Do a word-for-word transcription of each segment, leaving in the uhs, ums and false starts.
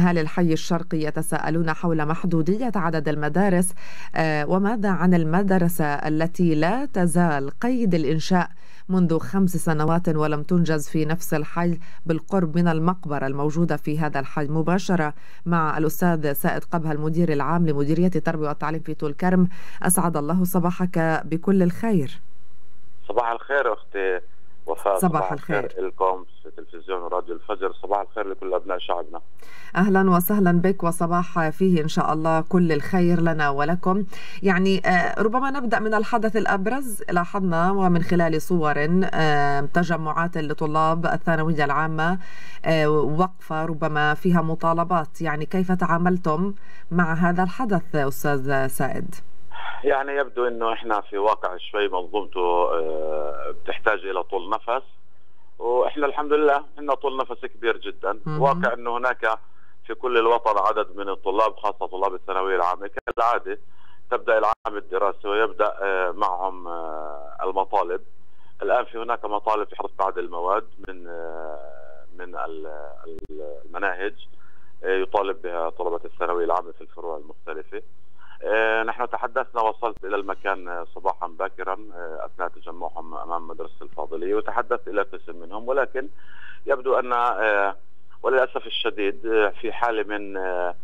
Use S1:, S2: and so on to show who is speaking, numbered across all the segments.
S1: أهالي الحي الشرقي يتساءلون حول محدودية عدد المدارس، وماذا عن المدرسة التي لا تزال قيد الإنشاء منذ خمس سنوات ولم تنجز في نفس الحي بالقرب من المقبرة الموجودة في هذا الحي؟ مباشرة مع الأستاذ سائد قبها المدير العام لمديرية التربية والتعليم في طول كرم. أسعد الله صباحك بكل الخير.
S2: صباح الخير أختي وفاء.
S1: صباح, صباح الخير,
S2: الخير لكم في تلفزيون وراديو الفجر. صباح الخير لكل أبناء شعبنا.
S1: أهلا وسهلا بك، وصباح فيه إن شاء الله كل الخير لنا ولكم. يعني ربما نبدأ من الحدث الأبرز. لاحظنا ومن خلال صور تجمعات لطلاب الثانوية العامة وقفة ربما فيها مطالبات، يعني كيف تعاملتم مع هذا الحدث أستاذ سائد؟
S2: يعني يبدو انه احنا في واقع شوي منظومته بتحتاج الى طول نفس، واحنا الحمد لله عندنا طول نفس كبير جدا. واقع انه هناك في كل الوطن عدد من الطلاب خاصة طلاب الثانوية العامة كالعادة تبدأ العام الدراسي ويبدأ معهم المطالب. الآن في هناك مطالب في حفظ بعض المواد من من المناهج يطالب بها طلبة الثانوية العامة في الفروع المختلفة. نحن تحدثنا، وصلت إلى المكان صباحا باكرا أثناء تجمعهم أمام مدرسة الفاضلية، وتحدثت إلى قسم منهم، ولكن يبدو أن وللأسف الشديد في حالة من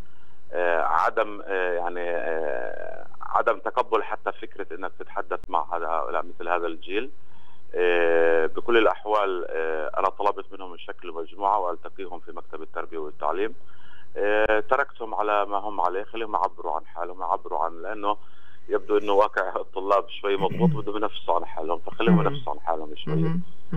S2: عدم يعني عدم تقبل حتى فكرة أنك تتحدث مع هؤلاء مثل هذا الجيل. بكل الأحوال أنا طلبت منهم يشكلوا مجموعة وألتقيهم في مكتب التربية والتعليم. تركتهم على ما هم عليه، خليهم يعبروا عن حالهم، يعبروا عن لأنه يبدو أنه واقع الطلاب شوي مضغوط، بدهم ينفسوا عن حالهم، فخليهم ينفسوا عن حالهم شوي.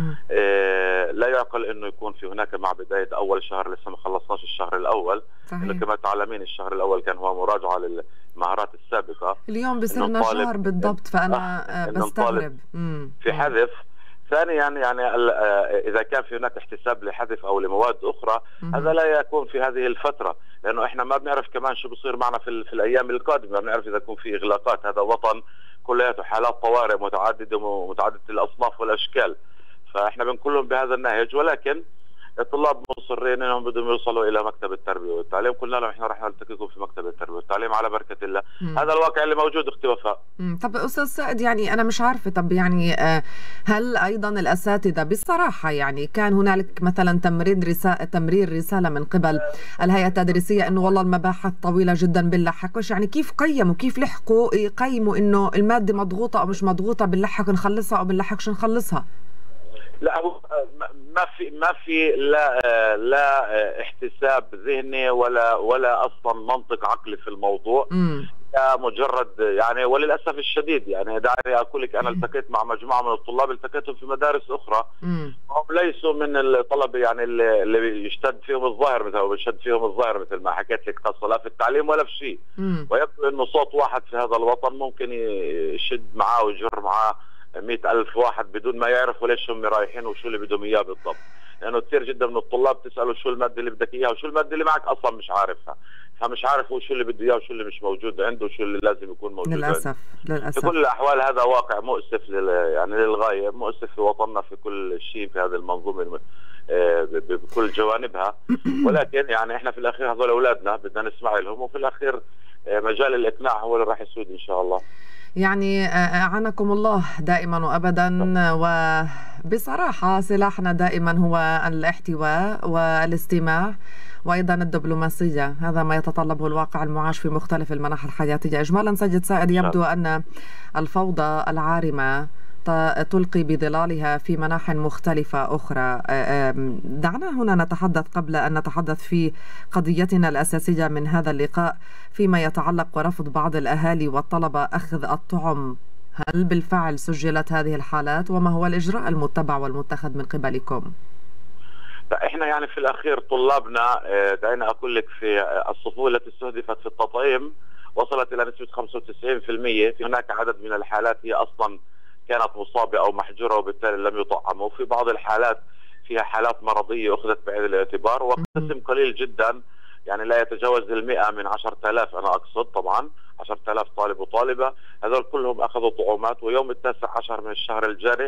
S2: آه لا يعقل أنه يكون في هناك مع بداية أول شهر لسه ما خلصناش الشهر الأول. إنه كما تعلمين الشهر الأول كان هو مراجعة للمهارات السابقة.
S1: اليوم بصيرنا شهر بالضبط، فأنا آه بستغرب
S2: في حذف. ثانيا يعني, يعني إذا كان في هناك احتساب لحذف أو لمواد أخرى هذا لا يكون في هذه الفترة، لأنه إحنا ما بنعرف كمان شو بصير معنا في, في الأيام القادمة. ما بنعرف إذا يكون في إغلاقات. هذا وطن كلياته حالات طوارئ متعددة ومتعددة الأصناف والأشكال، فإحنا بنقولهم بهذا النهج. ولكن الطلاب مصرين انهم بدهم يوصلوا الى مكتب التربيه والتعليم. قلنا لهم احنا رح نلتقيكم في مكتب التربيه والتعليم على بركه الله. مم. هذا الواقع اللي موجود اختي وفاء.
S1: طب استاذ سائد، يعني انا مش عارفه، طب يعني هل ايضا الاساتذه بصراحه يعني كان هنالك مثلا تمرير رساله تمرير رساله من قبل الهيئه التدريسيه انه والله المباحث طويله جدا بنلحق، وش يعني كيف قيموا كيف لحقوا يقيموا انه الماده مضغوطه او مش مضغوطه، بنلحق نخلصها او بنلحقش نخلصها؟
S2: لا ما في ما في لا لا احتساب ذهني ولا ولا اصلا منطق عقلي في الموضوع. امم مجرد يعني وللاسف الشديد يعني دعني اقول لك انا التقيت مع مجموعه من الطلاب التقيتهم في مدارس اخرى. امم هم ليسوا من الطلبه يعني اللي يشتد فيهم الظاهر مثل ما بيشتد فيهم الظاهر مثل ما حكيت لك، خاصه لا في التعليم ولا في شيء. ويبدو انه صوت واحد في هذا الوطن ممكن يشد معاه ويجر معاه مئة ألف واحد بدون ما يعرفوا ليش هم رايحين وشو اللي بدهم إياه بالضبط. لأنه يعني كثير جدا من الطلاب تسأله شو المادة اللي بدك إياها وشو المادة اللي معك أصلا مش عارفها، فمش عارف هو شو اللي بده إياه وشو اللي مش موجود عنده وشو اللي لازم يكون موجود
S1: للأسف
S2: عنده.
S1: للأسف
S2: في كل الأحوال هذا واقع مؤسف لل... يعني للغاية، مؤسف في وطننا في كل شيء في هذه المنظومة الم... بكل جوانبها. ولكن يعني إحنا في الأخير هذول أولادنا بدنا نسمع لهم، وفي الأخير مجال الإقناع هو اللي راح يسود إن شاء الله.
S1: يعني أعانكم الله دائما وأبدا. وبصراحة سلاحنا دائما هو الاحتواء والاستماع وأيضا الدبلوماسية، هذا ما يتطلبه الواقع المعاش في مختلف المناحي الحياتية. إجمالا سيد سائد، يبدو أن الفوضى العارمة تلقي بظلالها في مناحٍ مختلفة أخرى. دعنا هنا نتحدث قبل أن نتحدث في قضيتنا الأساسية من هذا اللقاء فيما يتعلق ورفض بعض الأهالي والطلبة أخذ الطعم. هل بالفعل سجلت هذه الحالات، وما هو الإجراء المتبع والمتخذ من قبلكم؟
S2: احنا يعني في الأخير طلابنا دعينا أقول لك في الصفوف التي استهدفت في التطعيم وصلت إلى نسبة خمسة وتسعين بالمئة. في هناك عدد من الحالات هي أصلا كانت مصابة أو محجورة وبالتالي لم يطعموا. في بعض الحالات فيها حالات مرضية أخذت بعين الاعتبار، وقسم قليل جدا يعني لا يتجاوز المئة من عشرة آلاف، أنا أقصد طبعا عشرة آلاف طالب وطالبة، هذول كلهم أخذوا طعومات. ويوم التاسع عشر من الشهر الجاري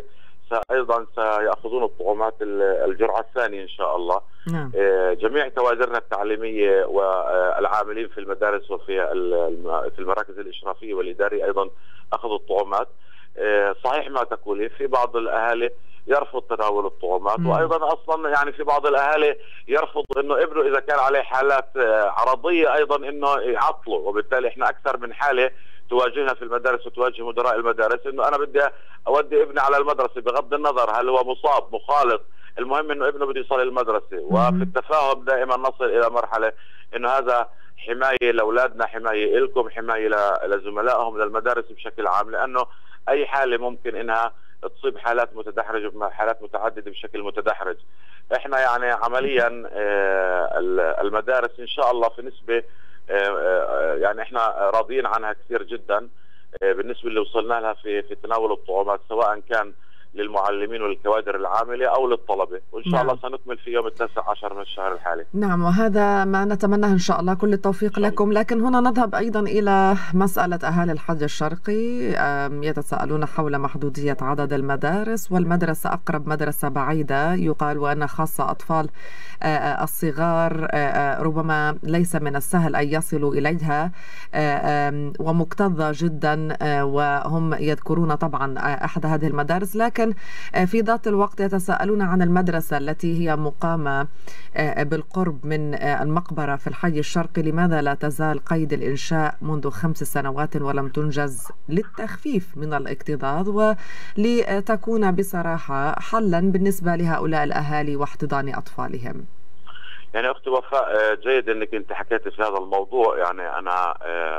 S2: أيضا سيأخذون الطعومات الجرعة الثانية إن شاء الله.
S1: نعم.
S2: جميع كوادرنا التعليمية والعاملين في المدارس وفي في المراكز الإشرافية والإدارية أيضا أخذوا الطعومات. صحيح ما تقولي، في بعض الأهالي يرفض تناول الطعومات، وايضا اصلا يعني في بعض الاهالي يرفض انه ابنه اذا كان عليه حالات عرضيه ايضا انه يعطله، وبالتالي احنا اكثر من حاله تواجهنا في المدارس وتواجه مدراء المدارس انه انا بدي اودي ابني على المدرسه بغض النظر هل هو مصاب مخالط، المهم انه ابنه بده يصل المدرسه. وفي التفاهم دائما نصل الى مرحله انه هذا حمايه لاولادنا، حمايه لكم، حمايه لزملائهم للمدارس بشكل عام، لانه اي حاله ممكن انها تصيب حالات متدحرجه، حالات متعدده بشكل متدحرج. احنا يعني عمليا المدارس ان شاء الله في نسبه يعني احنا راضيين عنها كثير جدا بالنسبه اللي وصلنا لها في في تناول الطعومات، سواء كان للمعلمين والكوادر العامله او للطلبه، وان شاء نعم. الله سنكمل في يوم التاسع عشر من الشهر الحالي.
S1: نعم، وهذا ما نتمناه ان شاء الله، كل التوفيق لكم. لكن هنا نذهب ايضا الى مساله اهالي الحج الشرقي، يتساءلون حول محدوديه عدد المدارس، والمدرسه اقرب مدرسه بعيده يقال وان خاصه اطفال الصغار ربما ليس من السهل ان يصلوا اليها، ومكتظه جدا، وهم يذكرون طبعا احد هذه المدارس. لكن في ذات الوقت يتساءلون عن المدرسة التي هي مقامة بالقرب من المقبرة في الحي الشرقي، لماذا لا تزال قيد الإنشاء منذ خمس سنوات ولم تنجز للتخفيف من الاكتظاظ ولتكون بصراحة حلا بالنسبة لهؤلاء الأهالي واحتضان أطفالهم؟
S2: يعني أختي وفاء، جيد أنك أنت حكيت في هذا الموضوع. يعني أنا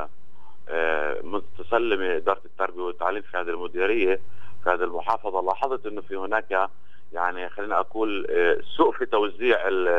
S2: متسلمة إدارة التربية والتعليم في هذه المديرية في هذه المحافظة، لاحظت انه في هناك يعني خلينا اقول سوء في توزيع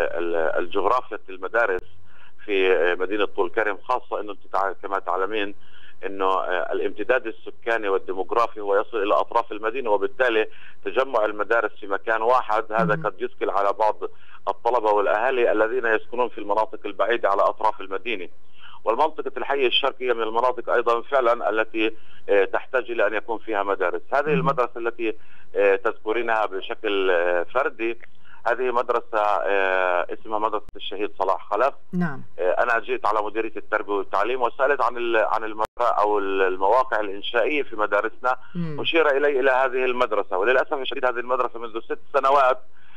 S2: الجغرافيا المدارس في مدينة طول كرم، خاصة انه انت كما تعلمين انه الامتداد السكاني والديموغرافي هو يصل الى اطراف المدينة، وبالتالي تجمع المدارس في مكان واحد هذا قد يثقل على بعض الطلبة والاهالي الذين يسكنون في المناطق البعيدة على اطراف المدينة. والمنطقة الحي الشرقي من المناطق أيضا فعلا التي تحتاج إلى أن يكون فيها مدارس. هذه المدرسة التي تذكرينها بشكل فردي هذه مدرسة اسمها مدرسة الشهيد صلاح خلف.
S1: نعم.
S2: أنا جئت على مديرية التربية والتعليم وسألت عن عن المراء أو المواقع الإنشائية في مدارسنا، أشير إلي إلى هذه المدرسة، وللأسف الشديد هذه المدرسة منذ ست سنوات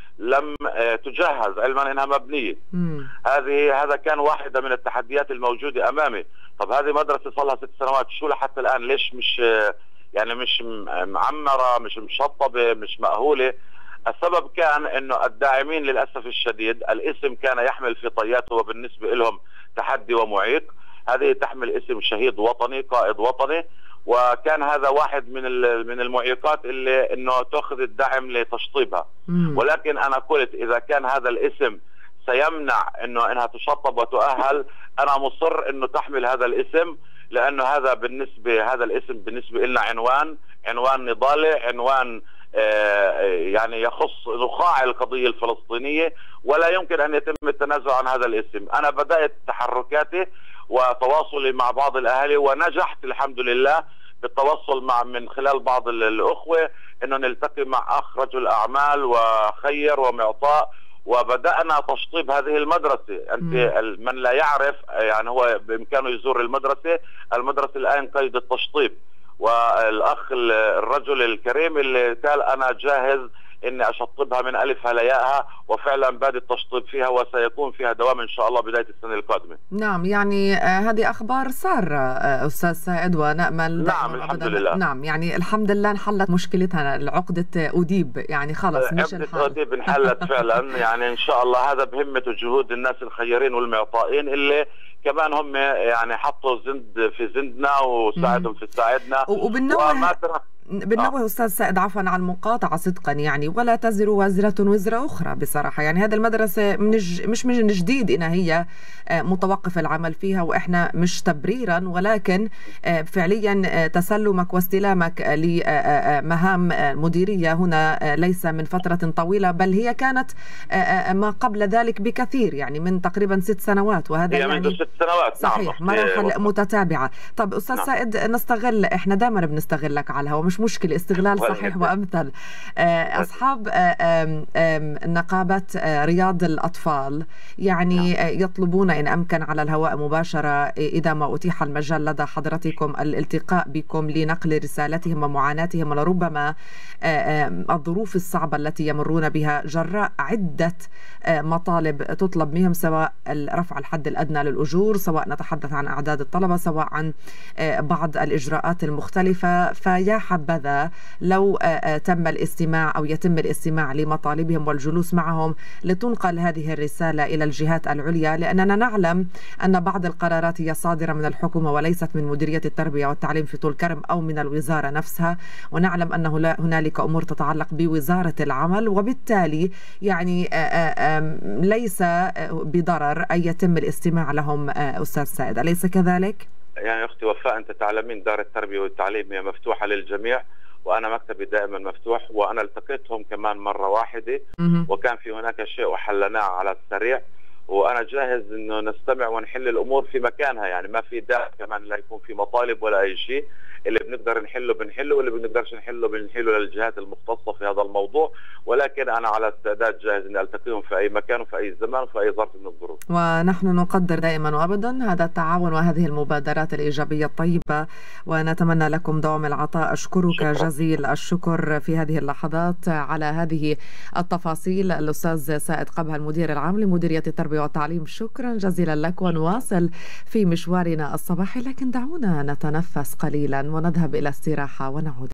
S2: لم تجهز، علما انها مبنيه. مم. هذه هذا كان واحده من التحديات الموجوده امامي. طب هذه مدرسه صار لها ست سنوات، شو لحتى الان ليش مش يعني مش معمره، مش مشطبه، مش مأهوله؟ السبب كان انه الداعمين للاسف الشديد الاسم كان يحمل في طياته وبالنسبه لهم تحدي ومعيق. هذه تحمل اسم شهيد وطني، قائد وطني، وكان هذا واحد من من المعيقات اللي انه تاخذ الدعم لتشطيبها. مم. ولكن انا قلت اذا كان هذا الاسم سيمنع انه انها تشطب وتؤهل، انا مصر انه تحمل هذا الاسم، لانه هذا بالنسبه هذا الاسم بالنسبه لنا عنوان عنوان نضالي، عنوان آه يعني يخص نخاع القضيه الفلسطينيه، ولا يمكن ان يتم التنازل عن هذا الاسم. انا بدات تحركاتي وتواصلي مع بعض الاهالي، ونجحت الحمد لله بالتواصل مع من خلال بعض الاخوه انه نلتقي مع اخ رجل اعمال وخير ومعطاء، وبدانا تشطيب هذه المدرسه. انت من لا يعرف يعني هو بامكانه يزور المدرسه، المدرسه الان قيد التشطيب، والاخ الرجل الكريم اللي قال انا جاهز اني اشطبها من الفها لياءها، وفعلا بادئ التشطيب فيها وسيكون فيها دوام ان شاء الله بدايه السنه القادمه.
S1: نعم، يعني آه هذه اخبار ساره آه استاذ سائد، ونامل
S2: نعم الحمد لله.
S1: نعم، يعني الحمد لله انحلت مشكلتها، العقده اديب يعني خلص مش الحال.
S2: عقده اديب انحلت فعلا. يعني ان شاء الله هذا بهمه وجهود الناس الخيرين والمعطائين اللي كمان هم يعني حطوا زند في زندنا وساعدهم في ساعدنا.
S1: وبالنوع بالنوع آه. استاذ سائد عفوا عن المقاطعه صدقا، يعني ولا تزر وازره وزر اخرى بصراحه. يعني هذه المدرسه من ج... مش من جديد انها هي متوقف العمل فيها، واحنا مش تبريرا ولكن فعليا تسلمك واستلامك لمهام مديريه هنا ليس من فتره طويله، بل هي كانت ما قبل ذلك بكثير، يعني من تقريبا ست سنوات، وهذا
S2: يعني
S1: منذ
S2: ست سنوات.
S1: صحيح. نعم. مراحل متتابعه. طب استاذ نعم. سائد، نستغل احنا دائما بنستغلك على الهواء، مش مش مشكلة، استغلال صحيح وأمثل. أصحاب نقابة رياض الأطفال يعني يطلبون إن أمكن على الهواء مباشرة إذا ما أتيح المجال لدى حضرتكم الالتقاء بكم لنقل رسالتهم ومعاناتهم ولربما الظروف الصعبة التي يمرون بها جراء عدة مطالب تطلب منهم، سواء رفع الحد الأدنى للأجور، سواء نتحدث عن أعداد الطلبة، سواء عن بعض الإجراءات المختلفة. فيا حبذا لو تم الاستماع أو يتم الاستماع لمطالبهم والجلوس معهم لتنقل هذه الرسالة إلى الجهات العليا، لأننا نعلم أن بعض القرارات هي صادرة من الحكومة وليست من مديرية التربية والتعليم في طول كرم أو من الوزارة نفسها، ونعلم أن هنالك أمور تتعلق بوزارة العمل، وبالتالي يعني ليس بضرر أن يتم الاستماع لهم. أستاذ سائد، أليس كذلك؟
S2: يعني أختي وفاء، أنت تعلمين دار التربية والتعليم هي مفتوحة للجميع، وأنا مكتبي دائما مفتوح، وأنا التقيتهم كمان مرة واحدة وكان في هناك شيء وحلناه على السريع، وأنا جاهز إنه نستمع ونحل الأمور في مكانها. يعني ما في داعي كمان لا يكون في مطالب ولا أي شيء، اللي بنقدر نحله بنحله واللي بنقدرش نحله بنحله للجهات المختصة في هذا الموضوع. ولكن أنا على استعداد جاهز إني ألتقيهم في أي مكان وفي أي زمان وفي أي ظرف من الظروف.
S1: ونحن نقدر دائما وأبدا هذا التعاون وهذه المبادرات الإيجابية الطيبة، ونتمنى لكم دوام العطاء. أشكرك شكرا. جزيل الشكر في هذه اللحظات على هذه التفاصيل الأستاذ سائد قبها المدير العام لمديرية التربية والتعليم. شكرا جزيلا لك، ونواصل في مشوارنا الصباحي، لكن دعونا نتنفس قليلا ونذهب إلى استراحة ونعود.